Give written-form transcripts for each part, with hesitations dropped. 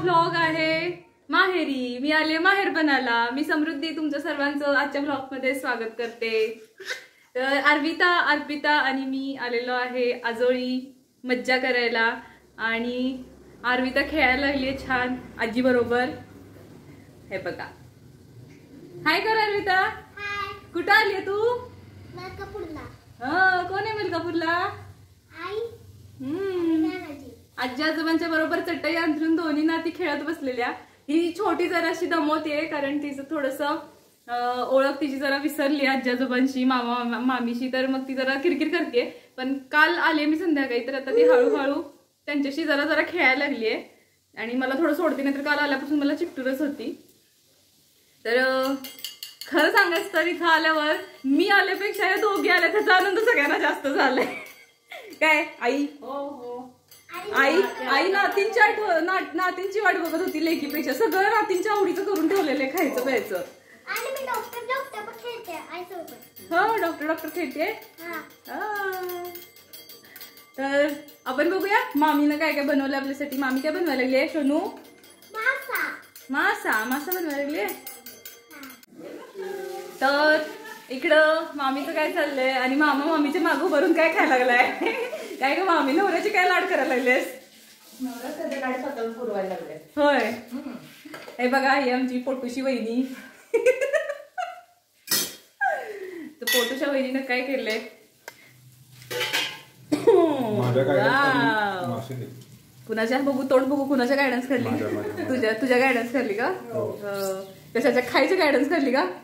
Vlog आहे माहेरी. मी आले माहेरपणाला. मी समृद्धी तुमच्या सर्वांचं आजच्या व्लॉग मध्ये स्वागत करते. तर अर्पिता आणि मी आलेलो आहे आजोळी मज्जा करायला. आणि अर्पिता खेळायला लागली छान आजी बरोबर. हे बघा, हाय कर अर्पिता. कुठं आली तू? मलकापूरला. कोण आहे मलकापूरला? आजी आजोबांच्या बरोबर चटई अंथरून दोन्ही नाती खेळत बसलेल्या. ही छोटी जराशी दमवते कारण तिचं थोडस ओळख तिची जरा विसरली आजी आजोबांशी, मामा मामीशी. तर मग ती जरा किरकिर करते. पण काल आले मी संध्याकाळी तर आता ती हळूहळू त्यांच्याशी जरा जरा खेळायला लागली आहे. आणि मला थोडं सोडते, नाही तर काल आल्यापासून मला चिकटूरच होती. तर खरं सांगायचं तर इथं आल्यावर मी आल्यापेक्षा या दोघी आल्या त्याचा आनंद सगळ्यांना जास्त झालाय. काय आई? आई नातींची वाट बघत होती लेकीपेक्षा. सगळं नातींच्या आवडीचं करून ठेवलेलं आहे, खायचं प्यायचं. हो, डॉक्टर खेळते. तर आपण बघूया मामीनं काय काय बनवलं आपल्यासाठी. मामी काय बनवायला लागली आहे सोनू? मासा बनवायला लागली. तर इकडं मामीचं काय चाललंय आणि मामा मामीच्या मागं भरून काय खायला लागलाय. काय ग मामी, नवऱ्याची काय लाड करायला लागलेस? होय. हे बघा, ही आमची पोटूशी वहिनी. तर पोटूच्या वहिनीनं काय केलंय? कुणाच्या बघू तोंड बघू कुणाच्या गायडन्स करली? तुझ्या गायडन्स करली का? कशाच्या खायची गायडन्स करली का?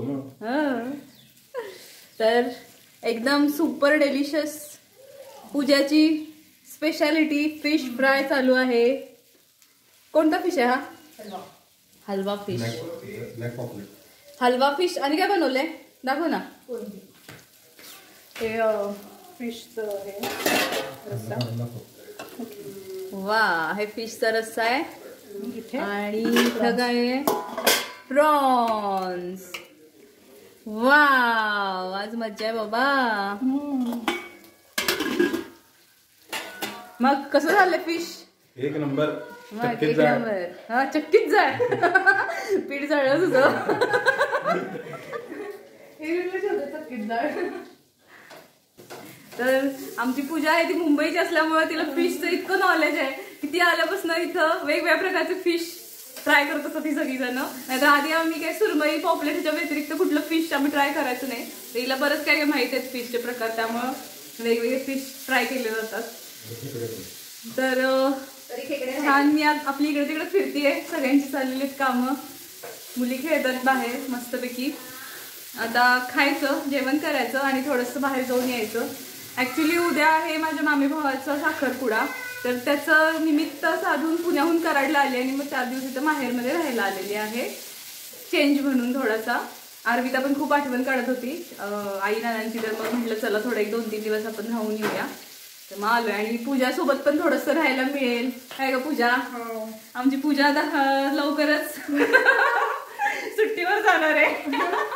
तर एकदम सुपर डेलिशियस पूजाची स्पेशालिटी फिश फ्राय चालू आहे. कोणता फिश आहे हा? हलवा फिश. हलवा फिश. आणि काय बनवलंय दाखव ना. हे फिशचं रस्सा. वा, हे फिशचा रस्सा आहे. आणि इथं काय प्रॉन्स. वाव, आज मज्जा आहे बाबा. मग कसं झालं फिश? एक नंबर. हा, चक्कीच जाय. पीठ जळलं तुझं. चक्कीच जाळ. तर आमची पूजा आहे ती मुंबईची असल्यामुळे तिला फिशचं इतकं नॉलेज आहे की ती आल्यापासून इथं वेगवेगळ्या प्रकारचे फिश ट्राय करत असतो ती सगळीजण. नाहीतर आधी आम्ही काय सुरमई पॉपलेटच्या व्यतिरिक्त कुठलं फिश आम्ही ट्राय करायचं नाही. तिला बरंच काय काय माहिती आहेत फिशचे प्रकार, त्यामुळं वेगवेगळे फिश ट्राय केले जातात. तर छान मी आज आपली इकडे तिकडे फिरतीये. सगळ्यांची चाललेली आहेत कामं. मुली खेळतात बाहेर मस्तपैकी. आता खायचं, जेवण करायचं आणि थोडंसं बाहेर जाऊन यायचं. ऍक्च्युली उद्या आहे माझ्या मामी भावाचा साखरपुडा. तर त्याचं निमित्त साधून पुण्याहून कराडला आले आणि मग 4 दिवस इथं माहेरमध्ये राहायला आलेली आहे, चेंज म्हणून थोडासा. अर्पिता पण खूप आठवण काढत होती आई नानांची. तर मग म्हटलं चला थोडं 1-2-3 दिवस आपण राहून येऊया. तर मग आलोय. आणि पूजा सोबत पण थोडंसं राहायला मिळेल. काय ग पूजा? आमची पूजा आता लवकरच सुट्टीवर जाणार आहे.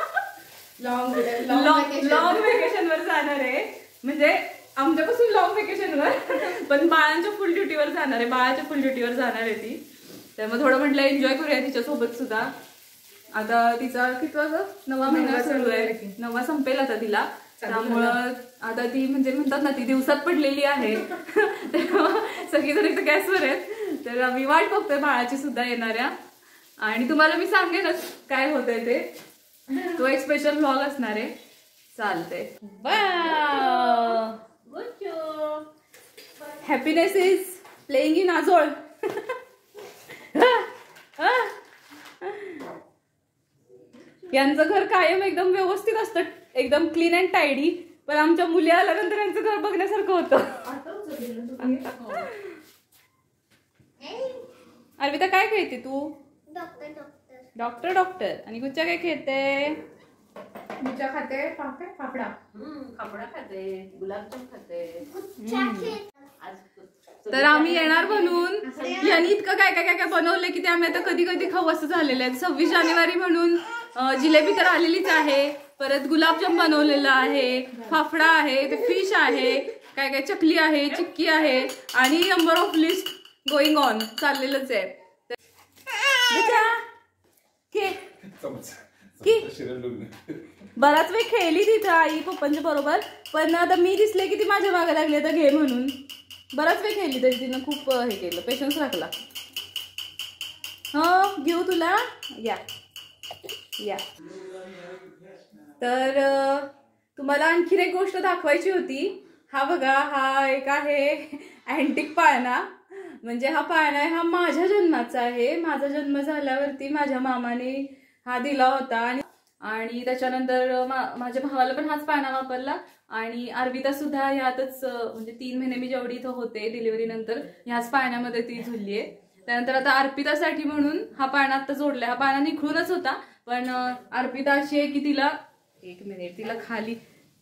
लॉंग व्हेकेशनवर जाणार आहे. म्हणजे आमच्यापासून लॉंग व्हेकेशनवर, पण बाळांच्या फुल ड्युटीवर जाणार आहे. बाळाच्या फुल ड्युटीवर जाणार आहे ती. त्यामुळे थोडं म्हटलं एन्जॉय करूया तिच्यासोबत सुद्धा. आता तिचा कितवा 9वा महिना सुरू आहे. 9वा संपेल आता तिला. त्यामुळं आता ती म्हणजे म्हणतात ना ती दिवसात पडलेली आहे. सगळीजण इथं गॅसवर आहेत. तर आम्ही वाट बघतोय बाळाची सुद्धा येणाऱ्या. आणि तुम्हाला मी सांगेनच काय होतंय ते. तो एक स्पेशल व्लॉग असणार आहे. चालतंय. हॅपीनेस इज प्लेइंग इन आजोळ. यांचं घर कायम एकदम व्यवस्थित असतं, एकदम क्लीन अँड टायडी. पण आमच्या मुली आल्यानंतर यांचं घर बघण्यासारखं होतं. अर्पिता काय खेळते तू? डॉक्टर. आणि गुच्चा काय खेळते? गुच्चा खाते फाफडा खाते, गुलाबजाम खाते. तर आम्ही येणार म्हणून यांनी इतकं काय काय काय काय बनवलंय की ते आम्ही आता कधी कधी खाऊ असं झालेलं आहे. 26 जानेवारी म्हणून जिलेबी तर आलेलीच आहे. परत गुलाबजाम बनवलेलं आहे, फाफडा आहे, ते फिश आहे, काय काय चकली आहे, चिक्की आहे आणि number of list going on चाललेलंच आहे. बराच वेळ खेळली तिथं आई पप्पांच्या बरोबर, पण आता मी दिसले की ती माझ्या मागे लागली आता घे म्हणून. बराच वेळ खेळली तरी तिनं खूप हे केलं, पेशन्स राखला. हो घेऊ तुला, या या. तर तुम्हाला आणखीन एक गोष्ट दाखवायची होती. हा बघा, हा एक आहे अँटिक पाळणा. म्हणजे हा पाळणा आहे, हा माझ्या जन्माचा आहे. माझा जन्म झाल्यावरती माझ्या मामाने हा दिला होता. आणि त्याच्यानंतर माझ्या भावाला पण हाच पाळणा वापरला. आणि अर्पिता सुद्धा ह्यातच, म्हणजे 3 महिने मी जेवढी इथं होते डिलिव्हरी नंतर ह्याच पाळण्यामध्ये ती झुलली आहे. त्यानंतर आता अर्पितासाठी म्हणून हा पाळणा आता जोडलाय. हा पाळणा निखळूनच होता, पण अर्पिता अशी आहे की तिला, एक मिनिट, तिला खाली,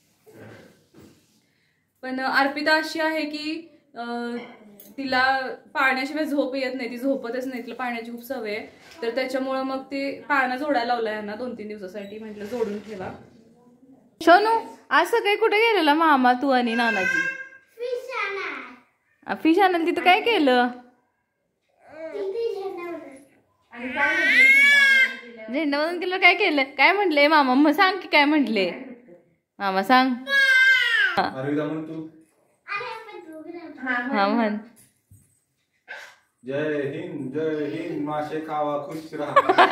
पण अर्पिता अशी आहे की तिला पाळण्याशिवाय झोप येत नाही, ती झोपतच नाही, तिला पाळण्याची खूप सवय आहे. तर त्याच्यामुळं मग ते पाळणा जोडायला लावलाय यांना 2-3 दिवसासाठी. म्हटलं जोडून ठेवा. शोनू, आज सकाळी कुठे गेलेला मामा तू आणि नानाजी? फिश आणायला. तिथं काय केलं? झेंडावरून केलं. काय केलं? काय म्हटले मामा? मग सांग की काय म्हटले मामा, सांग. हा म्हण. जय हिंद, जय हिंद, माशे खावा खुश राहा.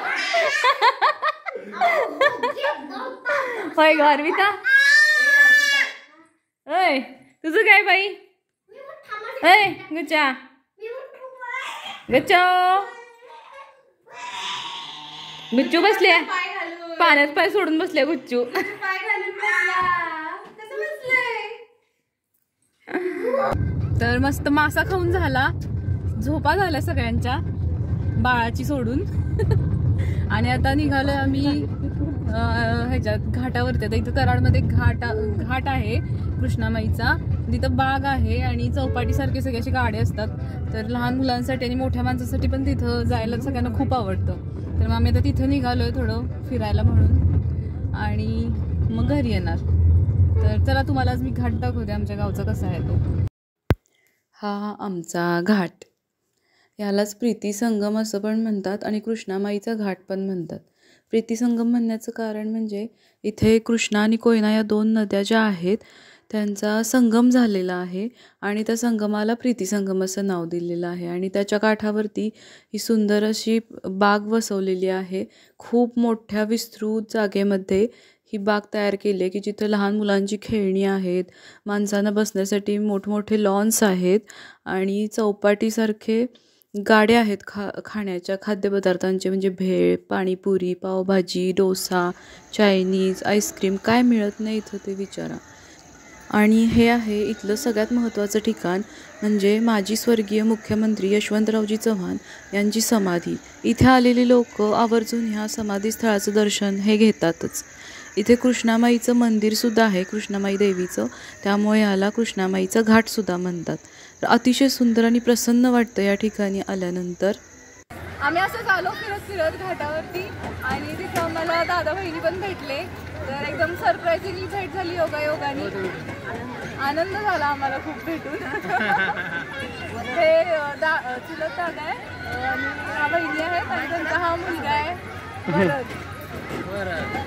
होय ग अर्पिता. होय तुझं काय बाई? होय गुच्चा गुच्चो, गुच्चू बसले पाण्यात, पाय सोडून बसले गुच्चू. तर मस्त मासा खाऊन झाला, झोपा झाल्या सगळ्यांच्या बाळाची सोडून. आणि आता निघालोय आम्ही ह्याच्यात घाटावरती. आता इथं कराडमध्ये घाट आहे कृष्णामाईचा, तिथं बाग आहे आणि चौपाटी सारखे सगळे असे गाडे असतात. तर लहान मुलांसाठी आणि मोठ्या माणसासाठी पण तिथं जायला सगळ्यांना खूप आवडतं. तर मग आम्ही आता तिथं निघालोय थोडं फिरायला म्हणून, आणि मग घरी येणार. तर चला तुम्हाला आज मी घाट दाखवते आमच्या गावचा कसा आहे तो. हा आमचा घाट, यालाच प्रीती संगम असं पण म्हणतात आणि कृष्णामाईचा घाट पण म्हणतात. प्रीती संगम म्हणण्याचं कारण म्हणजे इथे कृष्णा आणि कोयना या 2 नद्या ज्या आहेत त्यांचा संगम झालेला आहे आणि त्या संगमाला प्रीती संगम असं नाव दिलेलं आहे. आणि त्याच्या काठावरती ही सुंदर अशी बाग वसवलेली आहे. खूप मोठ्या विस्तृत जागेमध्ये ही बाग तयार केली आहे की जिथं लहान मुलांची खेळणी आहेत, माणसांना बसण्यासाठी मोठमोठे लॉन्स आहेत आणि चौपाटीसारखे गाड्या आहेत खाण्याच्या खाद्यपदार्थांचे, म्हणजे भेळ, पाणीपुरी, पावभाजी, डोसा, चायनीज, आईस्क्रीम, काय मिळत नाही इथं ते विचारा. आणि हे आहे इथलं सगळ्यात महत्त्वाचं ठिकाण, म्हणजे माजी स्वर्गीय मुख्यमंत्री यशवंतरावजी चव्हाण यांची समाधी. इथे आलेली लोक आवर्जून ह्या समाधीस्थळाचं दर्शन हे घेतातच. इथे कृष्णामाईचं मंदिरसुद्धा आहे, कृष्णामाई देवीचं, त्यामुळे याला कृष्णामाईचा घाटसुद्धा म्हणतात. तर अतिशय सुंदर आणि प्रसन्न वाटतं या ठिकाणी आल्यानंतर. आम्ही असंच आलो फिरत फिरत घाटावरती आणि तिथं आम्हाला दादा बहिणी पण भेटले. तर एकदम सरप्राइझिंगली भेट झाली योगायोगाने. आनंद झाला आम्हाला खूप भेटून. हे चुलत दादा आहे आणि हा बहिणी आहेत आणि त्यांचा हा मुलगा आहे भरत.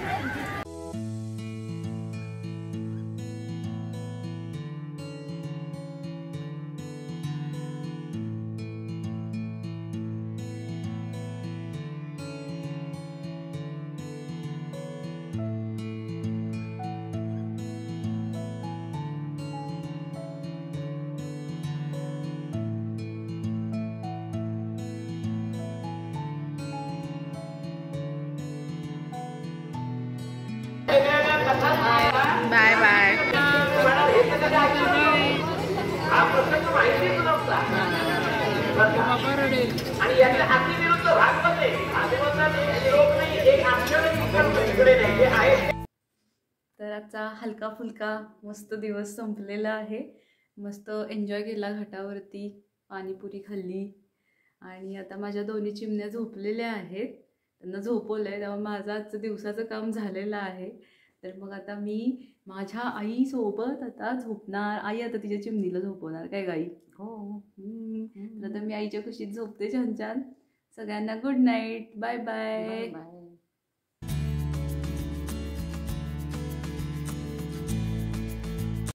Bye bye. तर आजचा हलका फुलका मस्त दिवस संपलेला आहे. मस्त एन्जॉय केला घाटावरती, पाणीपुरी खाल्ली आणि आता माझ्या 2 चिमण्या झोपलेल्या आहेत. त्यांना झोपवलं आहे, तेव्हा माझं आजचं दिवसाचं काम झालेलं आहे. तर मग आता मी माझ्या आईसोबत आता झोपणार. आई आता तिच्या चिमणीला झोपवणार काय गाई. हो तर आता मी आईच्या कुशीत झोपते छान छान. सगळ्यांना good night. Bye bye. Bye.